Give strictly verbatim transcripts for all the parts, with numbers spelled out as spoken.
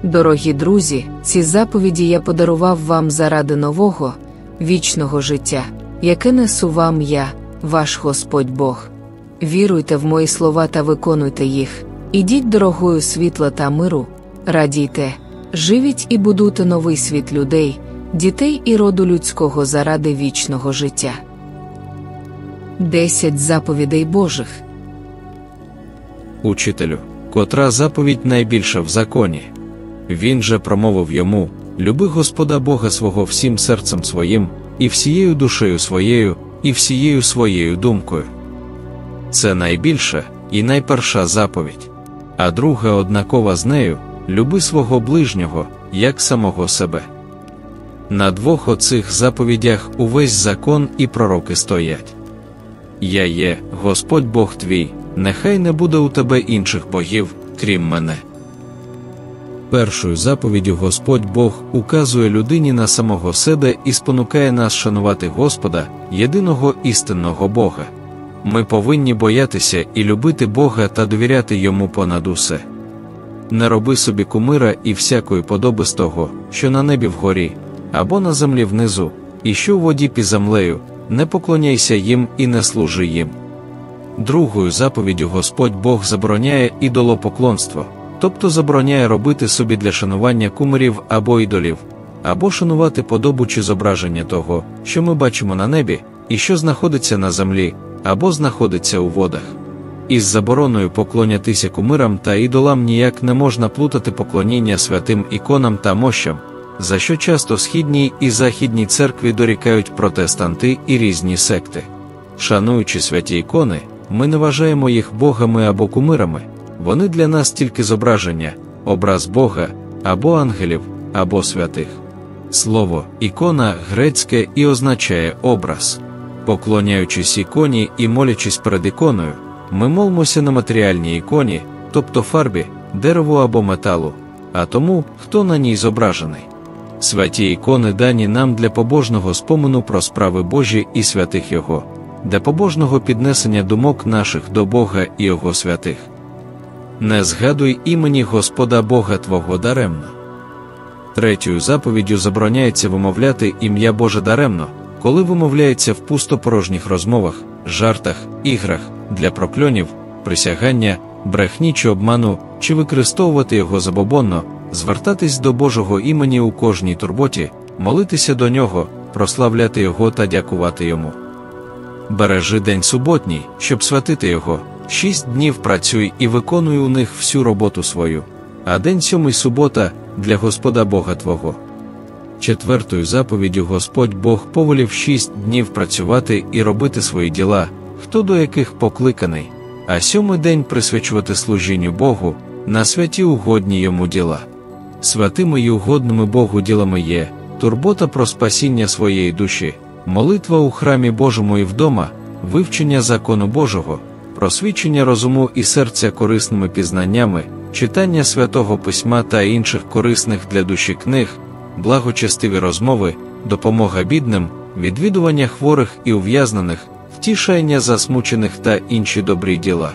Дорогі друзі, ці заповіді я подарував вам заради нового, вічного життя, яке несу вам я, ваш Господь Бог. Віруйте в мої слова та виконуйте їх, ідіть дорогою світла та миру, радійте, живіть і будуйте новий світ людей, дітей і роду людського заради вічного життя. Десять заповідей Божих. Учителю, котра заповідь найбільша в законі? Він же промовив йому: люби Господа Бога свого всім серцем своїм, і всією душею своєю, і всією своєю думкою. Це найбільша і найперша заповідь. А друга однакова з нею: люби свого ближнього, як самого себе. На двох оцих заповідях увесь закон і пророки стоять. Я є Господь Бог твій, нехай не буде у тебе інших богів, крім мене. Першою заповіддю Господь Бог указує людині на самого себе і спонукає нас шанувати Господа, єдиного істинного Бога. Ми повинні боятися і любити Бога та довіряти Йому понад усе. Не роби собі кумира і всякої подоби з того, що на небі вгорі, або на землі внизу, і що в воді під землею, не поклоняйся їм і не служи їм. Другою заповіддю Господь Бог забороняє ідолопоклонство, тобто забороняє робити собі для шанування кумирів або ідолів, або шанувати подобу чи зображення того, що ми бачимо на небі, і що знаходиться на землі, або знаходиться у водах. Із забороною поклонятися кумирам та ідолам ніяк не можна плутати поклоніння святим іконам та мощам, за що часто східній і західній церкві дорікають протестанти і різні секти. Шануючи святі ікони, ми не вважаємо їх богами або кумирами, вони для нас тільки зображення, образ Бога, або ангелів, або святих. Слово «ікона» грецьке і означає «образ». Поклоняючись іконі і молячись перед іконою, ми молимося на матеріальній іконі, тобто фарбі, дереву або металу, а тому, хто на ній зображений. Святі ікони дані нам для побожного спомину про справи Божі і святих Його, для побожного піднесення думок наших до Бога і Його святих. Не згадуй імені Господа Бога твого даремно. Третьою заповіддю забороняється вимовляти ім'я Боже даремно, коли вимовляється в пустопорожніх розмовах, жартах, іграх, для прокльонів, присягання, брехні чи обману, чи використовувати його забобонно, звертатись до Божого імені у кожній турботі, молитися до Нього, прославляти Його та дякувати Йому. Бережи день суботній, щоб святити Його, шість днів працюй і виконуй у них всю роботу свою, а день сьомий субота – для Господа Бога твого. Четвертою заповіддю Господь Бог повелів шість днів працювати і робити свої діла, хто до яких покликаний, а сьомий день присвячувати служінню Богу, на святі угодні Йому діла. Святими й угодними Богу ділами є турбота про спасіння своєї душі, молитва у храмі Божому і вдома, вивчення закону Божого, просвічення розуму і серця корисними пізнаннями, читання Святого Письма та інших корисних для душі книг, благочестиві розмови, допомога бідним, відвідування хворих і ув'язнених, втішання засмучених та інші добрі діла.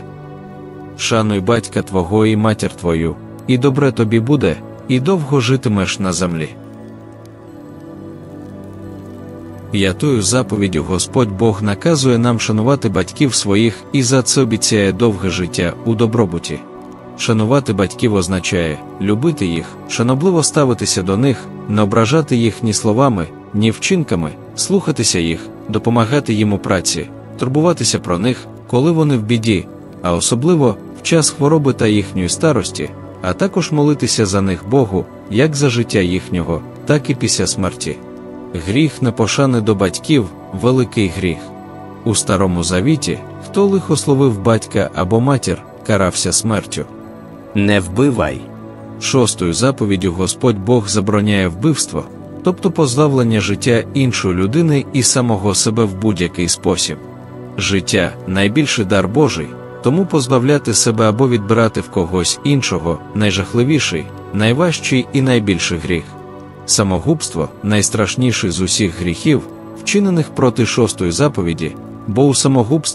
Шануй батька твого і матір твою, і добре тобі буде, і довго житимеш на землі. П'ятою заповіддю Господь Бог наказує нам шанувати батьків своїх і за це обіцяє довге життя у добробуті. Шанувати батьків означає любити їх, шанобливо ставитися до них, не ображати їх ні словами, ні вчинками, слухатися їх, допомагати їм у праці, турбуватися про них, коли вони в біді, а особливо в час хвороби та їхньої старості, а також молитися за них Богу, як за життя їхнього, так і після смерті. Гріх непошани до батьків – великий гріх. У Старому Завіті, хто лихословив батька або матір, карався смертю. Не вбивай. Шостою заповіддю Господь Бог забороняє вбивство, тобто позбавлення життя іншої людини і самого себе в будь-який спосіб. Життя – найбільший дар Божий, тому позбавляти себе або відбирати в когось іншого – найжахливіший, найважчий і найбільший гріх. Самогубство – найстрашніший з усіх гріхів, вчинених проти шостої заповіді, бо у самогубстві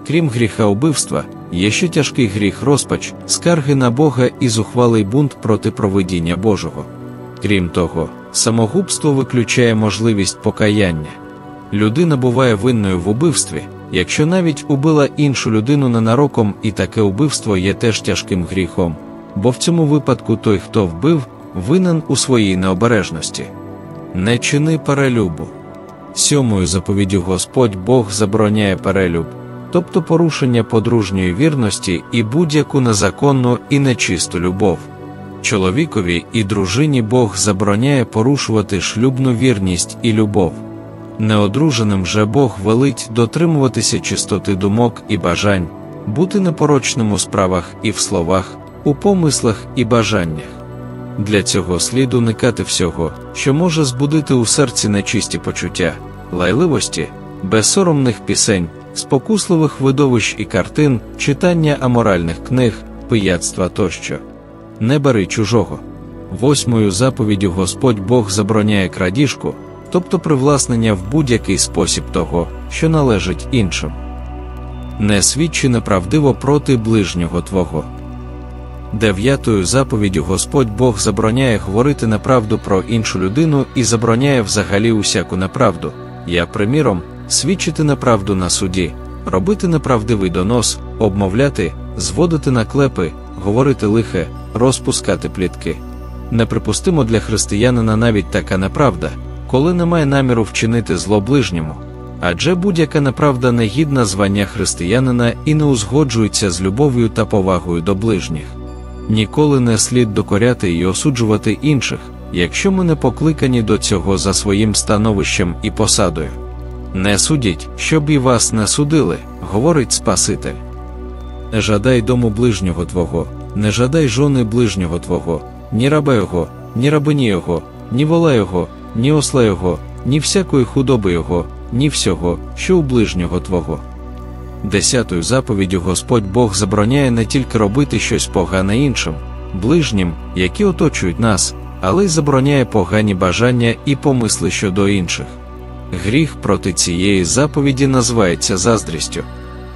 Крім гріха убивства, є ще тяжкий гріх розпач, скарги на Бога і зухвалий бунт проти провидіння Божого. Крім того, самогубство виключає можливість покаяння. Людина буває винною в убивстві, якщо навіть убила іншу людину ненароком, і таке убивство є теж тяжким гріхом, бо в цьому випадку той, хто вбив, винен у своїй необережності. Не чини перелюбу. Сьомою заповіддю Господь Бог забороняє перелюб, тобто порушення подружньої вірності і будь-яку незаконну і нечисту любов. Чоловікові і дружині Бог забороняє порушувати шлюбну вірність і любов. Неодруженим же Бог велить дотримуватися чистоти думок і бажань, бути непорочним у справах і в словах, у помислах і бажаннях. Для цього слід уникати всього, що може збудити у серці нечисті почуття, лайливості, безсоромних пісень, спокусливих видовищ і картин, читання аморальних книг, пияцтва тощо. Не бери чужого. Восьмою заповіддю Господь Бог забороняє крадіжку, тобто привласнення в будь-який спосіб того, що належить іншим. Не свідчи неправдиво проти ближнього твого. Дев'ятою заповіддю Господь Бог забороняє говорити неправду про іншу людину і забороняє взагалі усяку неправду, як, приміром, свідчити неправду на суді, робити неправдивий донос, обмовляти, зводити наклепи, говорити лихе, розпускати плітки. Неприпустимо для християнина навіть така неправда, коли немає наміру вчинити зло ближньому, адже будь-яка неправда не гідна звання християнина і не узгоджується з любов'ю та повагою до ближніх. Ніколи не слід докоряти і осуджувати інших, якщо ми не покликані до цього за своїм становищем і посадою. Не судіть, щоб і вас не судили, говорить Спаситель. Не жадай дому ближнього твого, не жадай жони ближнього твого, ні раба його, ні рабині його, ні вола його, ні осла його, ні всякої худоби його, ні всього, що у ближнього твого. Десятою заповіддю Господь Бог забороняє не тільки робити щось погане іншим, ближнім, які оточують нас, але й забороняє погані бажання і помисли щодо інших. Гріх проти цієї заповіді називається заздрістю.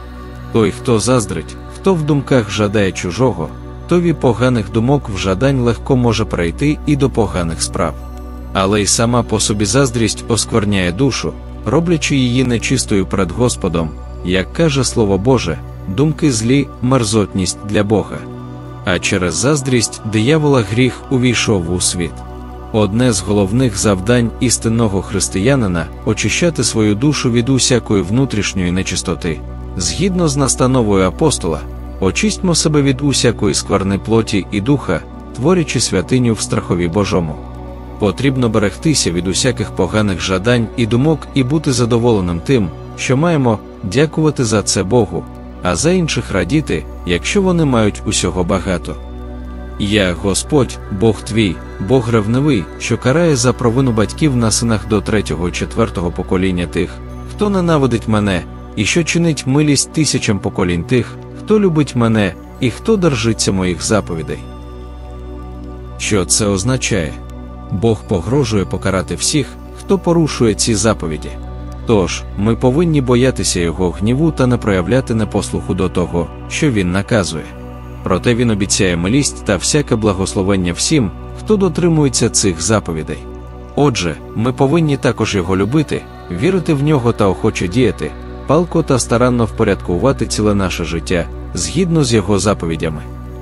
Той, хто заздрить, хто в думках жадає чужого, то від поганих думок в жадань легко може перейти і до поганих справ. Але й сама по собі заздрість оскверняє душу, роблячи її нечистою перед Господом, як каже Слово Боже, думки злі – мерзотність для Бога. А через заздрість диявола гріх увійшов у світ. Одне з головних завдань істинного християнина – очищати свою душу від усякої внутрішньої нечистоти. Згідно з настановою апостола, очистьмо себе від усякої скверни плоті і духа, творячи святиню в страхові Божому. Потрібно берегтися від усяких поганих жадань і думок і бути задоволеним тим, що маємо, дякувати за це Богу, а за інших радіти, якщо вони мають усього багато. Я, Господь, Бог твій, Бог ревнивий, що карає за провину батьків на синах до третього і четвертого покоління тих, хто ненавидить мене, і що чинить милість тисячам поколінь тих, хто любить мене, і хто держиться моїх заповідей. Що це означає? Бог погрожує покарати всіх, хто порушує ці заповіді. Тож, ми повинні боятися Його гніву та не проявляти непослуху до того, що Він наказує. Проте Він обіцяє милість та всяке благословення всім, хто дотримується цих заповідей. Отже, ми повинні також Його любити, вірити в Нього та охоче діяти, палко та старанно впорядкувати ціле наше життя, згідно з Його заповідями.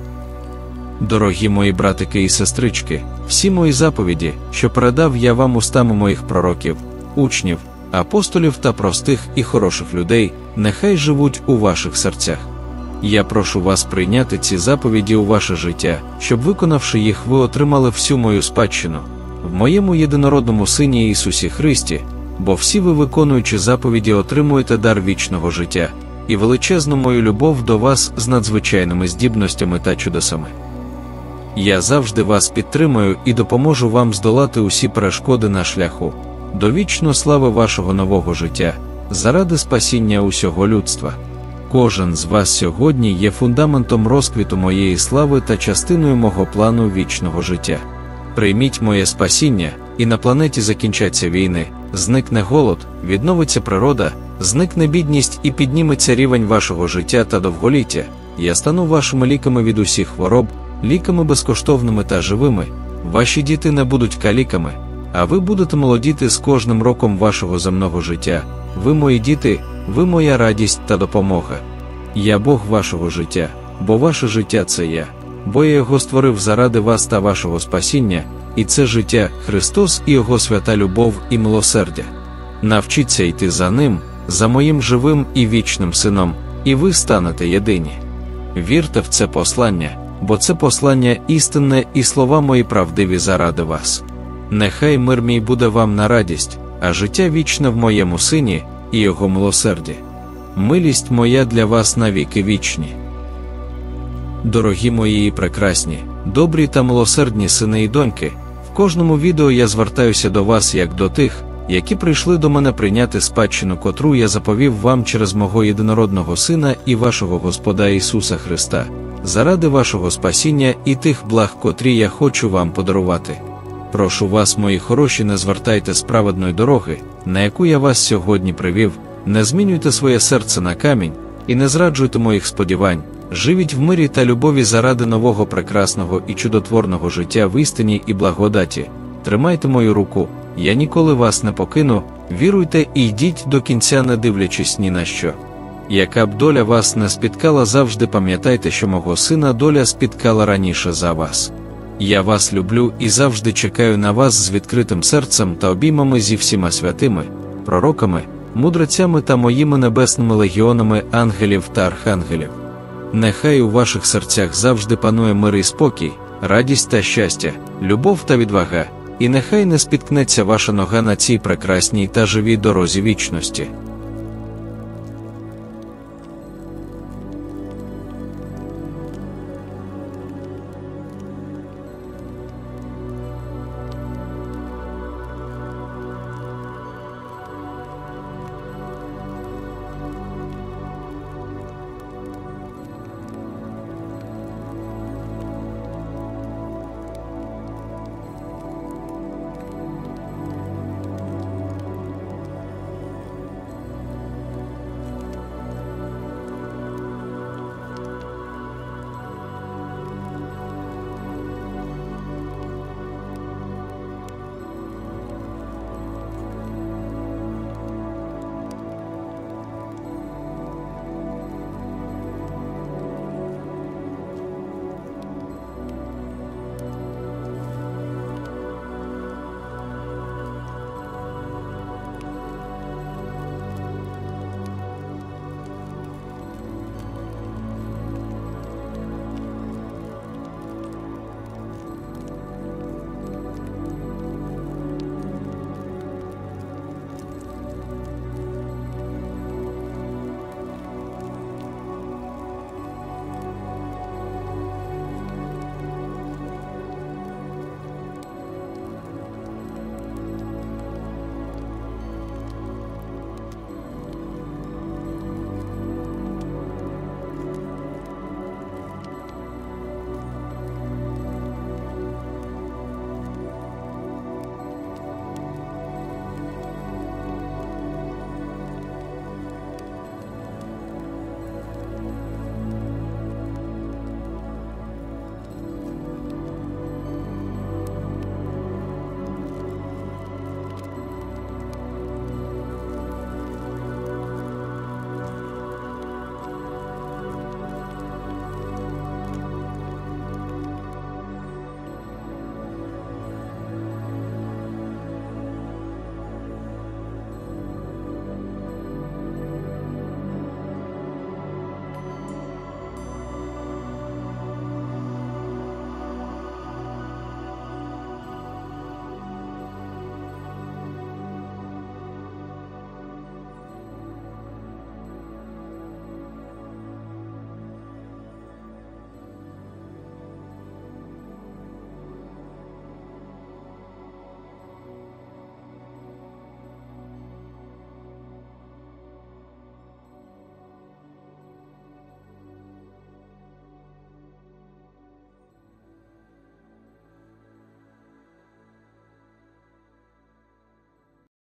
Дорогі мої братики і сестрички, всі мої заповіді, що передав я вам устами моїх пророків, учнів, апостолів та простих і хороших людей, нехай живуть у ваших серцях. Я прошу вас прийняти ці заповіді у ваше життя, щоб, виконавши їх, ви отримали всю мою спадщину в моєму єдинородному Сині Ісусі Христі, бо всі ви, виконуючи заповіді, отримуєте дар вічного життя і величезну мою любов до вас з надзвичайними здібностями та чудесами. Я завжди вас підтримую і допоможу вам здолати усі перешкоди на шляху до вічної слави вашого нового життя, заради спасіння усього людства. Кожен з вас сьогодні є фундаментом розквіту моєї слави та частиною мого плану вічного життя. Прийміть моє спасіння, і на планеті закінчаться війни, зникне голод, відновиться природа, зникне бідність і підніметься рівень вашого життя та довголіття. Я стану вашими ліками від усіх хвороб, ліками безкоштовними та живими. Ваші діти не будуть каліками, а ви будете молодіти з кожним роком вашого земного життя. Ви мої діти, ви моя радість та допомога. Я Бог вашого життя, бо ваше життя – це я. Бо я його створив заради вас та вашого спасіння, і це життя – Христос і Його свята любов і милосердя. Навчіться йти за Ним, за моїм живим і вічним Сином, і ви станете єдині. Вірте в це послання, бо це послання істинне і слова мої правдиві заради вас. Нехай мир мій буде вам на радість, а життя вічне в моєму Сині і Його милосерді. Милість моя для вас навіки вічні. Дорогі мої і прекрасні, добрі та милосердні сини і доньки, в кожному відео я звертаюся до вас як до тих, які прийшли до мене прийняти спадщину, котру я заповів вам через мого єдинородного Сина і вашого Господа Ісуса Христа, заради вашого спасіння і тих благ, котрі я хочу вам подарувати. Прошу вас, мої хороші, не звертайте з праведної дороги, на яку я вас сьогодні привів, не змінюйте своє серце на камінь і не зраджуйте моїх сподівань. Живіть в мирі та любові заради нового прекрасного і чудотворного життя в істині і благодаті. Тримайте мою руку, я ніколи вас не покину, віруйте і йдіть до кінця, не дивлячись ні на що. Яка б доля вас не спіткала, завжди пам'ятайте, що мого Сина доля спіткала раніше за вас. Я вас люблю і завжди чекаю на вас з відкритим серцем та обіймами зі всіма святими, пророками, мудрецями та моїми небесними легіонами ангелів та архангелів. Нехай у ваших серцях завжди панує мир і спокій, радість та щастя, любов та відвага, і нехай не спіткнеться ваша нога на цій прекрасній та живій дорозі вічності.